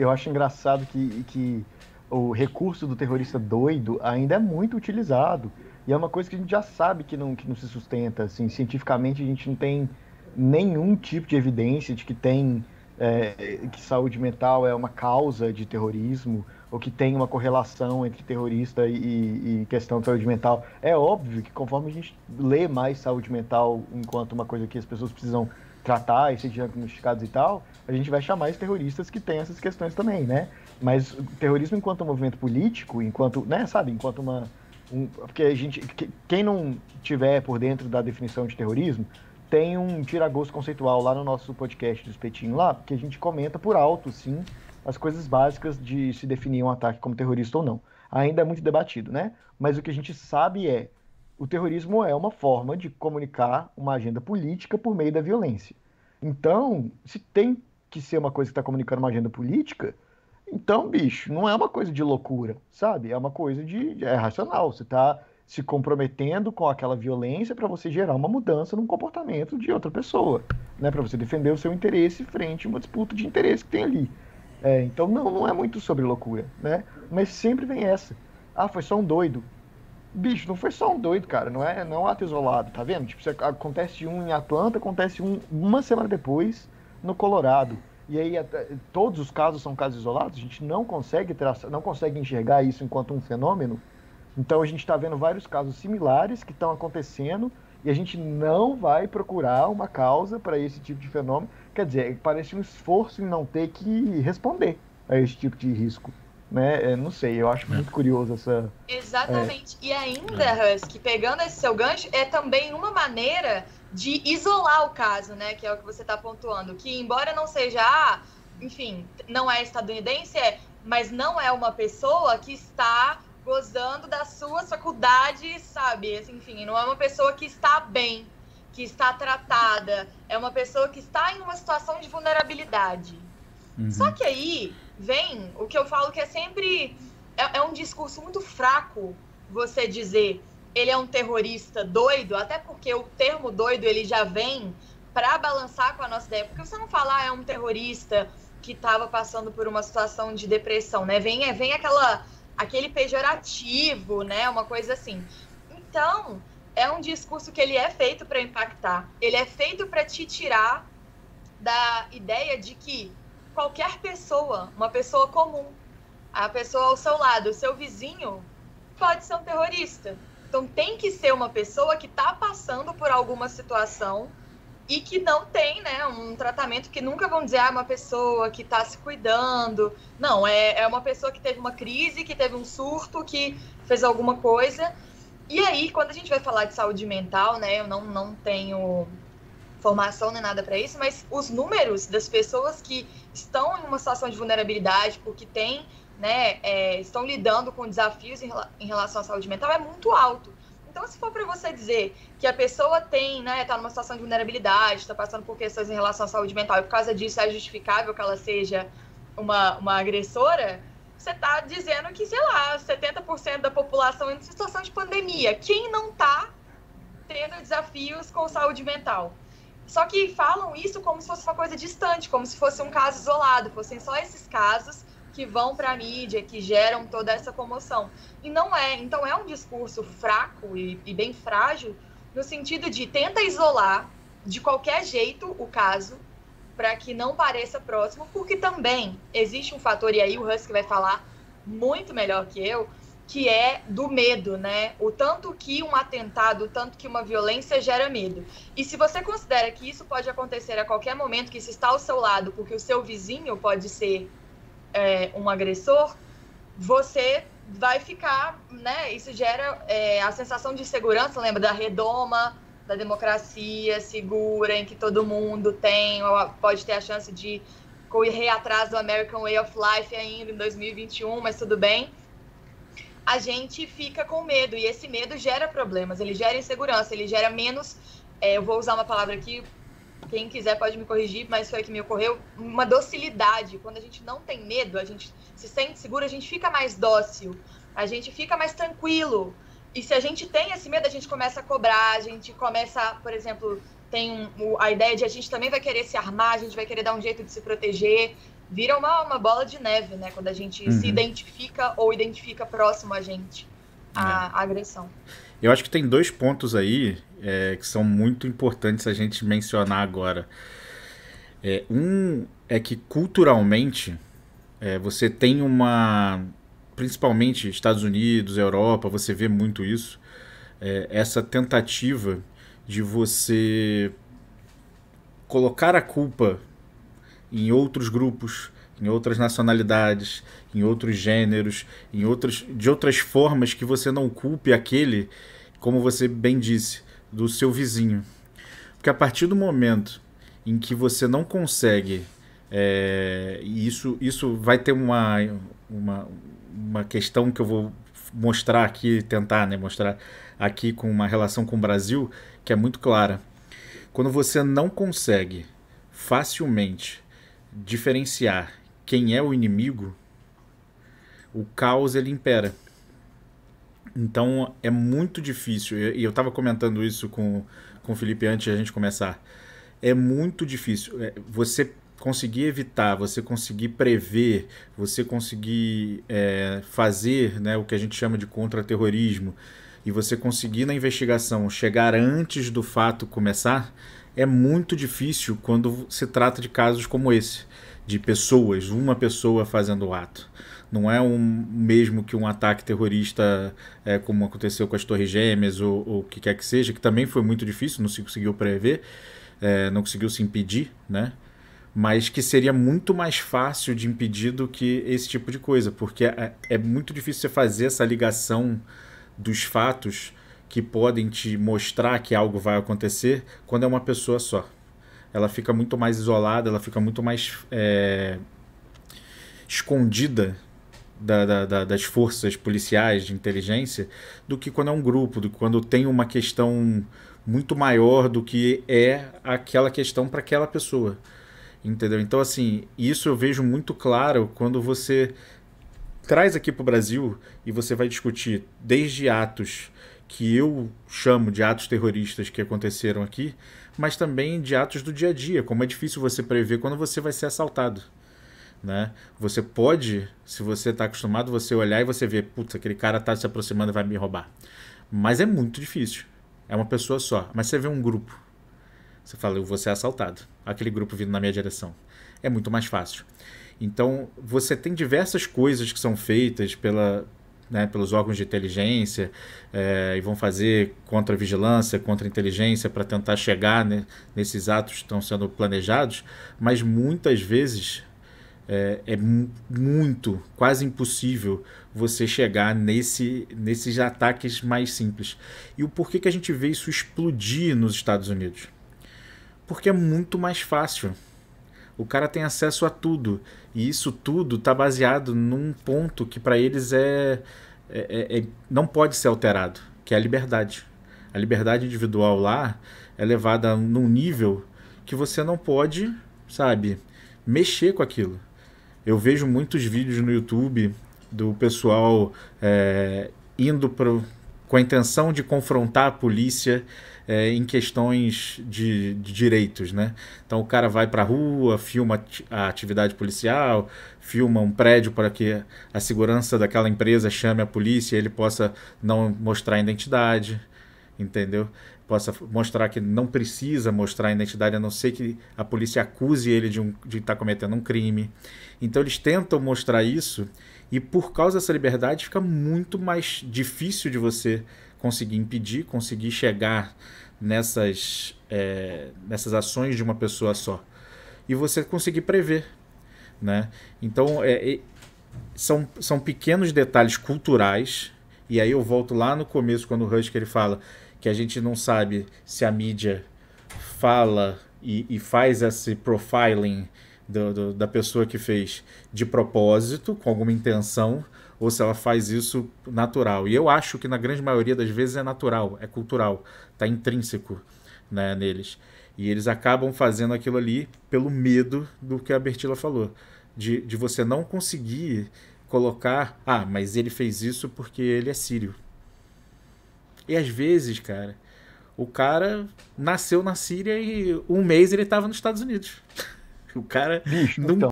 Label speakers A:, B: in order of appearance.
A: eu acho engraçado que o recurso do terrorista doido ainda é muito utilizado. E é uma coisa que a gente já sabe que não se sustenta. Assim, cientificamente, a gente não tem nenhum tipo de evidência de que que saúde mental é uma causa de terrorismo, ou que tem uma correlação entre terrorista e questão de saúde mental. É óbvio que conforme a gente lê mais saúde mental enquanto uma coisa que as pessoas precisam tratar e ser diagnosticados e tal, a gente vai chamar os terroristas que têm essas questões também, né? Mas o terrorismo enquanto um movimento político, enquanto, né, sabe, enquanto porque quem não tiver por dentro da definição de terrorismo, tem um tira-gosto conceitual lá no nosso podcast do Espetinho lá, que a gente comenta por alto, sim, as coisas básicas de se definir um ataque como terrorista ou não. Ainda é muito debatido, né? Mas o que a gente sabe o terrorismo é uma forma de comunicar uma agenda política por meio da violência. Então, se tem que ser uma coisa que está comunicando uma agenda política, então, bicho, não é uma coisa de loucura, sabe? É uma coisa é racional. Você está se comprometendo com aquela violência para você gerar uma mudança no comportamento de outra pessoa, né? Para você defender o seu interesse frente a uma disputa de interesse que tem ali. Então, não é muito sobre loucura, né? Mas sempre vem essa. Ah, foi só um doido. Bicho, não foi só um doido, cara. Não é um ato isolado, tá vendo? Tipo, acontece um em Atlanta, acontece um uma semana depois no Colorado. E aí todos os casos são casos isolados, a gente não consegue enxergar isso enquanto um fenômeno. Então a gente está vendo vários casos similares que estão acontecendo e a gente não vai procurar uma causa para esse tipo de fenômeno. Quer dizer, parece um esforço em não ter que responder a esse tipo de risco. Né? Não sei, eu acho muito curioso essa.
B: Exatamente. E ainda, Husky, pegando esse seu gancho, é também uma maneira de isolar o caso, né? Que é o que você está pontuando. Que embora não seja, enfim, não é estadunidense, mas não é uma pessoa que está gozando das suas faculdades, sabe? Enfim, não é uma pessoa que está bem, que está tratada. É uma pessoa que está em uma situação de vulnerabilidade. Só que aí vem o que eu falo que é sempre... É um discurso muito fraco você dizer ele é um terrorista doido, até porque o termo doido ele já vem para balançar com a nossa ideia. Porque você não fala, é um terrorista que estava passando por uma situação de depressão, né? Vem aquele pejorativo, né? Uma coisa assim. Então, é um discurso que ele é feito para impactar. Ele é feito para te tirar da ideia de que qualquer pessoa, uma pessoa comum, a pessoa ao seu lado, o seu vizinho, pode ser um terrorista. Então tem que ser uma pessoa que está passando por alguma situação e que não tem, né, um tratamento, que nunca vão dizer, uma pessoa que está se cuidando. Não, é uma pessoa que teve uma crise, que teve um surto, que fez alguma coisa. E aí, quando a gente vai falar de saúde mental, né, eu não tenho formação nem nada para isso, mas os números das pessoas que estão em uma situação de vulnerabilidade, porque tem, né, estão lidando com desafios em relação à saúde mental, é muito alto. Então, se for para você dizer que a pessoa tem, né, está numa situação de vulnerabilidade, está passando por questões em relação à saúde mental, e por causa disso é justificável que ela seja uma agressora, você está dizendo que, sei lá, 70% da população em situação de pandemia. Quem não está tendo desafios com saúde mental? Só que falam isso como se fosse uma coisa distante, como se fosse um caso isolado, fossem só esses casos que vão para a mídia, que geram toda essa comoção. E não é. Então é um discurso fraco e bem frágil, no sentido de tenta isolar de qualquer jeito o caso, para que não pareça próximo, porque também existe um fator, e aí o Husky vai falar muito melhor que eu, que é do medo, né? O tanto que um atentado, o tanto que uma violência gera medo. E se você considera que isso pode acontecer a qualquer momento, que isso está ao seu lado, porque o seu vizinho pode ser um agressor, você vai ficar, né? Isso gera a sensação de segurança, lembra da redoma, da democracia segura, em que todo mundo pode ter a chance de correr atrás do American Way of Life ainda em 2021, mas tudo bem. A gente fica com medo, e esse medo gera problemas, ele gera insegurança, ele gera menos, eu vou usar uma palavra aqui, quem quiser pode me corrigir, mas foi que me ocorreu, uma docilidade. Quando a gente não tem medo, a gente se sente seguro, a gente fica mais dócil, a gente fica mais tranquilo. E se a gente tem esse medo, a gente começa a cobrar, a gente começa, por exemplo, tem a ideia de a gente também vai querer se armar, a gente vai querer dar um jeito de se proteger. vira uma bola de neve, né? Quando a gente se identifica ou identifica próximo a gente a agressão.
C: Eu acho que tem 2 pontos aí que são muito importantes a gente mencionar agora. Um é que culturalmente você tem principalmente Estados Unidos, Europa, você vê muito isso, essa tentativa de você colocar a culpa em outros grupos, em outras nacionalidades, em outros gêneros, de outras formas que você não culpe aquele, como você bem disse, do seu vizinho. Porque a partir do momento em que você não consegue, e isso vai ter uma questão que eu vou mostrar aqui, tentar, né, mostrar aqui com uma relação com o Brasil, que é muito clara. Quando você não consegue facilmente diferenciar quem é o inimigo, o caos ele impera. Então é muito difícil, e eu estava comentando isso com o Felipe antes de a gente começar, é muito difícil você conseguir evitar, você conseguir prever, você conseguir fazer, né, o que a gente chama de contra-terrorismo, e você conseguir na investigação chegar antes do fato começar, é muito difícil quando se trata de casos como esse, de pessoas, uma pessoa fazendo o ato. Não é mesmo que um ataque terrorista como aconteceu com as Torres Gêmeas ou o que quer que seja, que também foi muito difícil, não se conseguiu prever, não conseguiu se impedir, né? Mas que seria muito mais fácil de impedir do que esse tipo de coisa, porque é muito difícil você fazer essa ligação dos fatos que podem te mostrar que algo vai acontecer quando é uma pessoa só. Ela fica muito mais isolada, ela fica muito mais escondida das forças policiais de inteligência do que quando é um grupo, do que quando tem uma questão muito maior do que é aquela questão para aquela pessoa. Entendeu? Então, assim, isso eu vejo muito claro quando você traz aqui para o Brasil e você vai discutir desde atos que eu chamo de atos terroristas que aconteceram aqui, mas também de atos do dia a dia, como é difícil você prever quando você vai ser assaltado, né? Você pode, se você está acostumado, você olhar e você ver, putz, aquele cara está se aproximando e vai me roubar. Mas é muito difícil. É uma pessoa só. Mas você vê um grupo. Você fala, eu vou ser assaltado. Aquele grupo vindo na minha direção. É muito mais fácil. Então, você tem diversas coisas que são feitas pelos órgãos de inteligência e vão fazer contra-vigilância, contra-inteligência para tentar chegar, né, nesses atos que estão sendo planejados, mas muitas vezes é muito, quase impossível você chegar nesses ataques mais simples. E o porquê que a gente vê isso explodir nos Estados Unidos? Porque é muito mais fácil. O cara tem acesso a tudo. E isso tudo está baseado num ponto que para eles não pode ser alterado, que é a liberdade. A liberdade individual lá é levada num nível que você não pode, sabe, mexer com aquilo. Eu vejo muitos vídeos no YouTube do pessoal indo com a intenção de confrontar a polícia em questões de direitos, né? Então o cara vai para a rua, filma a atividade policial, filma um prédio para que a segurança daquela empresa chame a polícia e ele possa não mostrar a identidade, entendeu? Possa mostrar que não precisa mostrar a identidade, a não ser que a polícia acuse ele de estar cometendo um crime. Então eles tentam mostrar isso e por causa dessa liberdade fica muito mais difícil de você conseguir impedir, conseguir chegar nessas ações de uma pessoa só. E você conseguir prever, né? Então, são pequenos detalhes culturais, e aí eu volto lá no começo, quando o Rusk ele fala que a gente não sabe se a mídia fala e faz esse profiling da pessoa que fez de propósito, com alguma intenção, ou se ela faz isso natural. E eu acho que na grande maioria das vezes é natural, é cultural, está intrínseco, né, neles. E eles acabam fazendo aquilo ali pelo medo do que a Bertila falou, de você não conseguir colocar, mas ele fez isso porque ele é sírio. E às vezes, cara, o cara nasceu na Síria e um mês ele estava nos Estados Unidos. O cara
A: Bicho,
C: não
A: então.